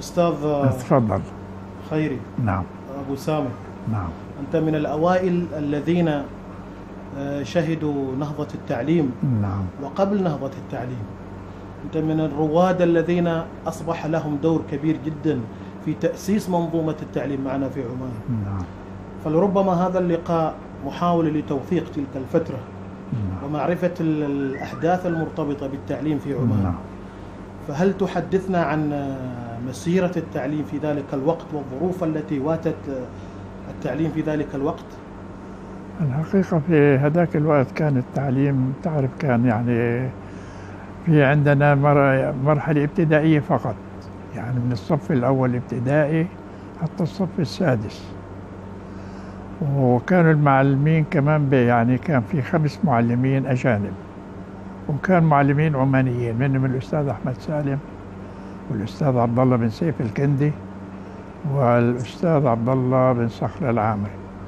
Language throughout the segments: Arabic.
أستاذ تفضل. خيري. نعم. أبو سامي. نعم. أنت من الأوائل الذين شهدوا نهضة التعليم. نعم. وقبل نهضة التعليم أنت من الرواد الذين أصبح لهم دور كبير جدا في تأسيس منظومة التعليم معنا في عمان. نعم. فلربما هذا اللقاء محاولة لتوثيق تلك الفترة. نعم. ومعرفة الأحداث المرتبطة بالتعليم في عمان. نعم. فهل تحدثنا عن مسيرة التعليم في ذلك الوقت والظروف التي واتت التعليم في ذلك الوقت؟ الحقيقة في هذاك الوقت كان التعليم تعرف كان يعني في عندنا مرحلة ابتدائية فقط، يعني من الصف الأول الابتدائي حتى الصف السادس. وكانوا المعلمين كمان يعني كان في 5 معلمين أجانب، وكان معلمين عمانيين منهم الأستاذ أحمد سالم والأستاذ عبد الله بن سيف الكندي والأستاذ عبد الله بن صخر العامري.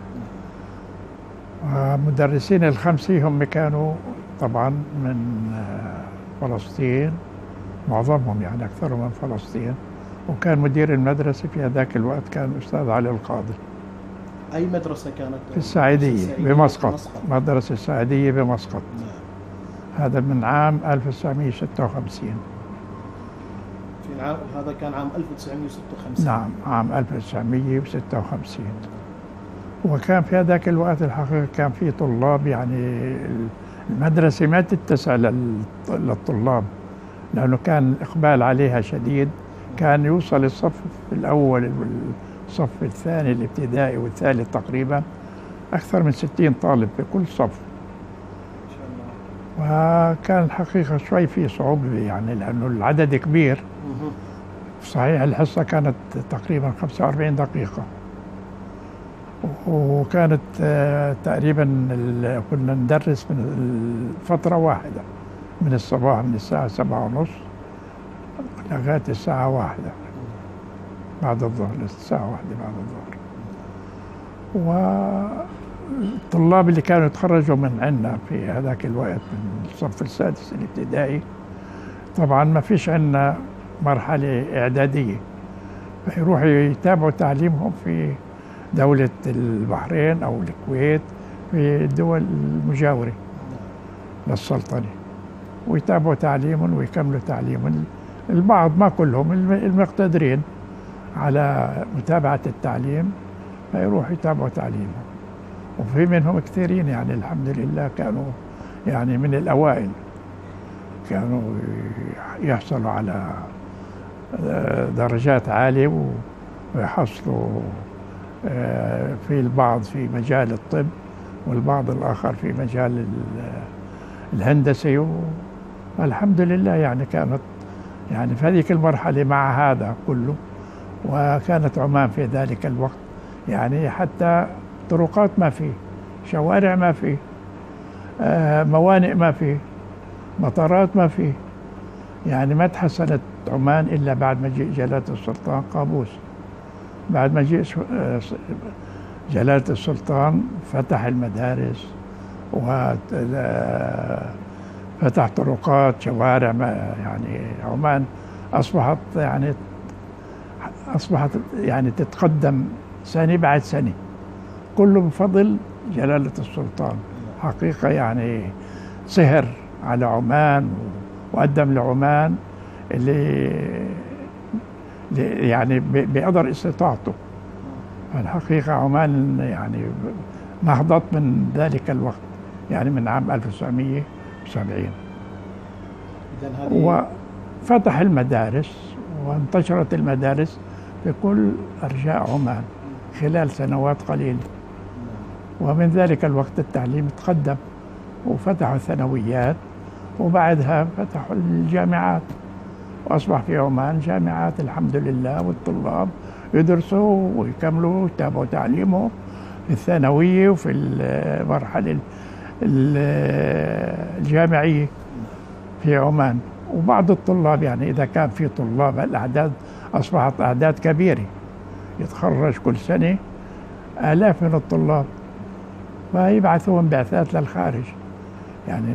ومدرسين ال5 هم كانوا طبعا من فلسطين، معظمهم يعني أكثرهم من فلسطين. وكان مدير المدرسة في هذاك الوقت كان الأستاذ علي القاضي. أي مدرسة كانت؟ في السعيدية بمسقط، مدرسة السعيدية بمسقط. هذا من عام 1956. في العام هذا كان عام 1956. نعم، عام 1956. وكان في هذاك الوقت الحقيقة كان في طلاب، يعني المدرسة ما تتسع للطلاب لأنه كان الإقبال عليها شديد. كان يوصل الصف الأول والصف الثاني الابتدائي والثالث تقريبا أكثر من 60 طالب في كل صف. وكان الحقيقة شوي في صعوبة يعني لأنه العدد كبير. صحيح الحصة كانت تقريبا 45 دقيقة، وكانت تقريبا كنا ندرس من فترة واحدة من الصباح، من الساعة 7:30 لغاية الساعة 1 بعد الظهر، الساعة 1 بعد الظهر. والطلاب اللي كانوا يتخرجوا من عندنا في هذاك الوقت من الصف السادس الابتدائي طبعا ما فيش عندنا مرحلة إعدادية، فيروحوا يتابعوا تعليمهم في دولة البحرين أو الكويت، في الدول المجاورة للسلطنة، ويتابعوا تعليمهم ويكملوا تعليمهم. البعض ما كلهم المقتدرين على متابعة التعليم فيروحوا يتابعوا تعليمهم. وفي منهم كثيرين يعني الحمد لله كانوا يعني من الأوائل، كانوا يحصلوا على درجات عالية ويحصلوا في البعض في مجال الطب والبعض الآخر في مجال الهندسة. والحمد لله يعني كانت يعني في هذه المرحلة مع هذا كله. وكانت عمان في ذلك الوقت يعني حتى طرقات ما في، شوارع ما في، موانئ ما في، مطارات ما في. يعني ما تحسنت عمان إلا بعد مجيء جلالة السلطان قابوس. بعد مجيء جلالة السلطان فتح المدارس وفتح طرقات، شوارع. يعني عمان أصبحت يعني تتقدم سنة بعد سنة، كله بفضل جلالة السلطان. حقيقة يعني سهر على عمان وقدم لعمان اللي يعني بقدر استطاعته. الحقيقة عمان يعني نهضت من ذلك الوقت، يعني من عام 1970. وفتح المدارس وانتشرت المدارس في كل أرجاء عمان خلال سنوات قليلة. ومن ذلك الوقت التعليم تقدم وفتحوا الثانويات، وبعدها فتحوا الجامعات، وأصبح في عمان جامعات الحمد لله، والطلاب يدرسوا ويكملوا ويتابعوا تعليمهم في الثانوية وفي المرحلة الجامعية في عمان. وبعض الطلاب يعني إذا كان في طلاب، الأعداد أصبحت أعداد كبيرة، يتخرج كل سنة آلاف من الطلاب، فيبعثون بعثات للخارج. يعني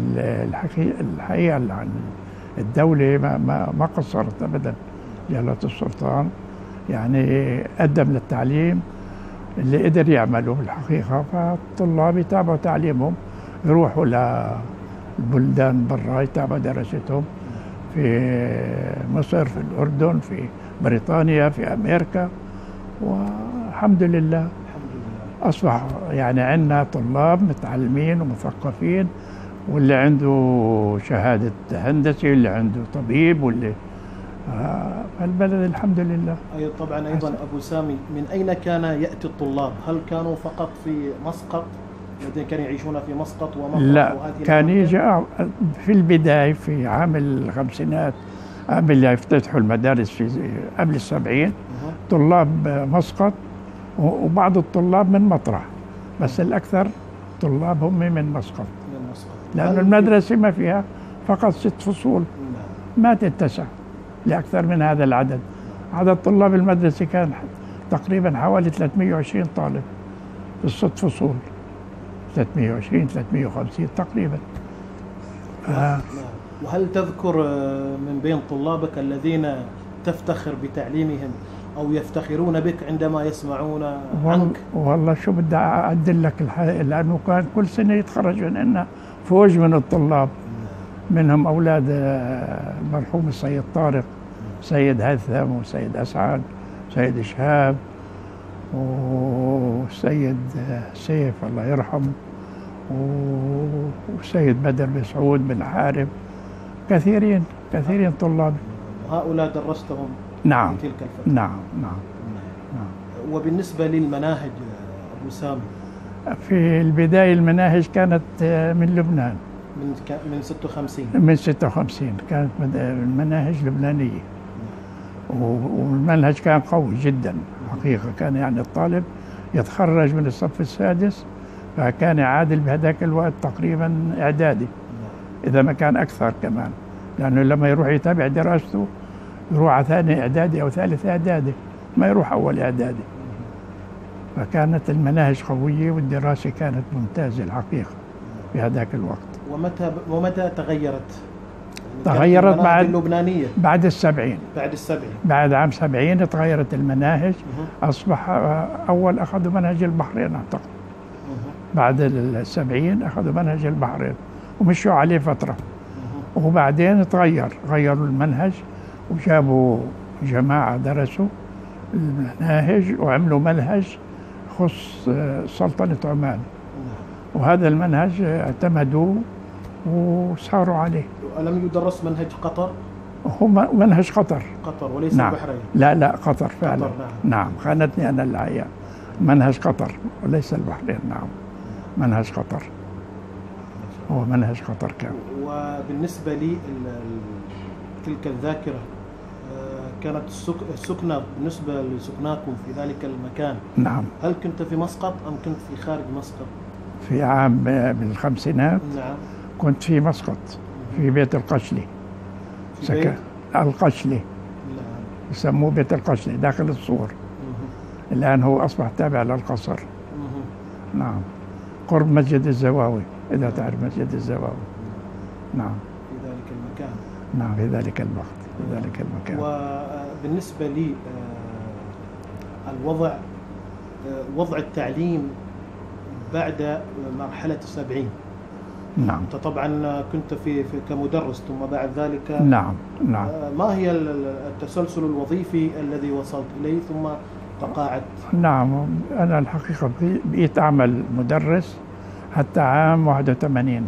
الحقيقة الدولة ما قصرت أبدا جلالة السلطان يعني قدم للتعليم اللي قدر يعمله الحقيقة. فالطلاب يتابعوا تعليمهم، يروحوا للبلدان برا يتابعوا دراستهم في مصر، في الأردن، في بريطانيا، في أمريكا، والحمد لله أصبح يعني عندنا طلاب متعلمين ومثقفين، واللي عنده شهادة هندسة، واللي عنده طبيب، واللي البلد الحمد لله. طبعا أيضا أبو سامي، من أين كان يأتي الطلاب؟ هل كانوا فقط في مسقط الذين كانوا يعيشون في مسقط ومطرح؟ لا، كان يجي في البداية في عام الخمسينات، قبل اللي يفتتحوا المدارس في قبل 70 طلاب مسقط وبعض الطلاب من مطرح، بس الأكثر طلاب هم من مسقط، لأن المدرسة ما فيها فقط 6 فصول، ما تتسع لأكثر من هذا العدد. عدد طلاب المدرسة كان تقريبا حوالي 320 طالب في ال6 فصول، 320 350 تقريبا. وهل تذكر من بين طلابك الذين تفتخر بتعليمهم أو يفتخرون بك عندما يسمعون عنك؟ والله شو بدي أعدل لك لأنه كان كل سنة يتخرج عندنا فوج من الطلاب، منهم أولاد المرحوم السيد طارق، سيد هيثم، وسيد أسعد، سيد شهاب، والسيد سيف الله يرحمه، والسيد بدر بن سعود بن حارب، كثيرين طلاب. هؤلاء درستهم نعم في تلك الفترة؟ نعم. وبالنسبة للمناهج أبو سامي؟ في البداية المناهج كانت من لبنان، من 56 كانت المناهج لبنانية، والمنهج كان قوي جدا حقيقة. كان يعني الطالب يتخرج من الصف السادس فكان يعادل بهذاك الوقت تقريبا إعدادي، إذا ما كان أكثر كمان، لأنه لما يروح يتابع دراسته يروح على ثاني إعدادي أو ثالث إعدادي، ما يروح أول إعدادي. فكانت المناهج قوية والدراسة كانت ممتازة الحقيقة في هذاك الوقت. ومتى تغيرت؟ تغيرت بعد السبعين. بعد عام 70 تغيرت المناهج. أصبح أول أخذوا منهج البحرين أعتقد، بعد 70 أخذوا منهج البحرين ومشوا عليه فترة، وبعدين غيروا المنهج وجابوا جماعة درسوا المناهج وعملوا منهج خص سلطنة عمان، وهذا المنهج اعتمدوه وساروا عليه. ألم يدرس منهج قطر؟ هو منهج قطر وليس نعم. البحرين؟ لا قطر فعلا. قطر نعم. خانتني أنا الحقيقة، منهج قطر وليس البحرين. نعم، منهج قطر، هو منهج قطر كان. وبالنسبة لي تلك الذاكرة، كانت السكنة بالنسبة لسكناكم في ذلك المكان، نعم، هل كنت في مسقط أم كنت في خارج مسقط؟ في عام بالخمسينات نعم كنت في مسقط، في بيت القشلي، القشلي يسموه بيت القشلي داخل الصور. الآن هو أصبح تابع للقصر. نعم، قرب مسجد الزواوي، إذا تعرف مسجد الزواوي. نعم، في ذلك المكان. نعم، في ذلك الوقت، في ذلك المكان. وبالنسبة لي وضع التعليم بعد مرحلة 70. نعم. أنت طبعا كنت في كمدرس، ثم بعد ذلك نعم. ما هي التسلسل الوظيفي الذي وصلت إليه ثم تقاعدت؟ نعم، أنا الحقيقة بقيت أعمل مدرس حتى عام 81.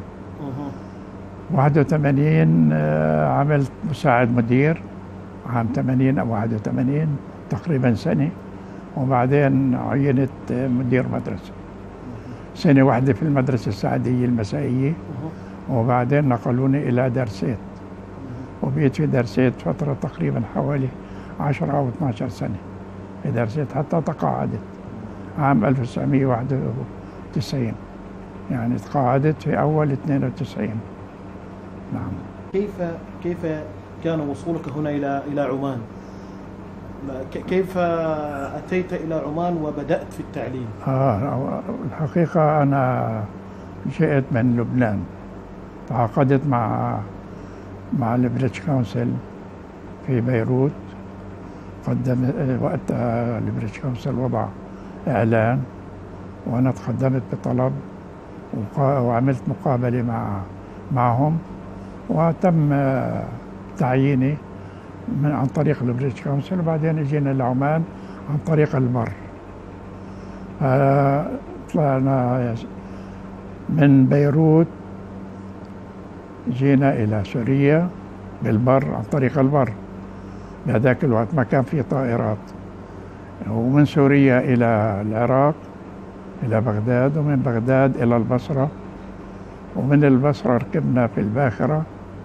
81 عملت مساعد مدير، عام 80 أو 81 تقريبا سنة، وبعدين عينت مدير مدرسة سنة واحدة في المدرسة السعدية المسائية، وبعدين نقلوني إلى درسيت، وبقيت في درسيت فترة تقريبا حوالي 10 أو 12 سنة في درسيت حتى تقاعدت عام 1991، يعني تقاعدت في أول 92. نعم. كيف كان وصولك هنا إلى عمان؟ كيف أتيت إلى عمان وبدأت في التعليم؟ الحقيقة أنا جئت من لبنان، تعاقدت مع البريتش كونسل في بيروت، قدم وقتها البريتش كونسل وضع إعلان، وأنا تقدمت بطلب وعملت مقابلة معهم، وتم تعييني عن طريق البريتش كونسل، وبعدين اجينا لعمان عن طريق البر. طلعنا من بيروت، جينا إلى سوريا بالبر عن طريق البر. بهذاك الوقت ما كان في طائرات. ومن سوريا إلى العراق إلى بغداد، ومن بغداد إلى البصرة، ومن البصرة ركبنا في الباخرة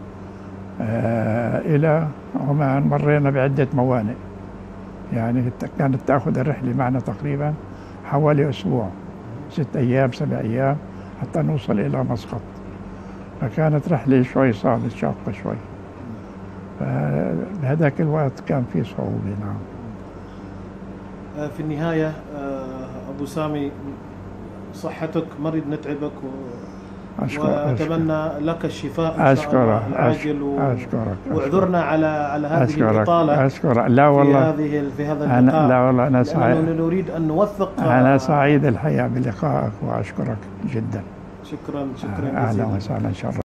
إلى عمان. مرينا بعدة موانئ، يعني كانت تأخذ الرحلة معنا تقريبا حوالي أسبوع، 6 أيام 7 أيام حتى نوصل إلى مسقط. فكانت رحلة شوي صعبة شاقة شوي. بهذاك الوقت كان في صعوبة. نعم. في النهاية أبو سامي، صحتك مريض نتعبك وأتمنى لك الشفاء إن شاء الله العاجل. أشكرك. واعذرنا على هذه الإطالة. أشكرك. لا والله في هذا اللقاء. لا والله أنا سعيد. نريد أن نوثق. أنا سعيد الحقيقة بلقائك وأشكرك جدا. شكرا أهلا وسهلا. إن شاء الله.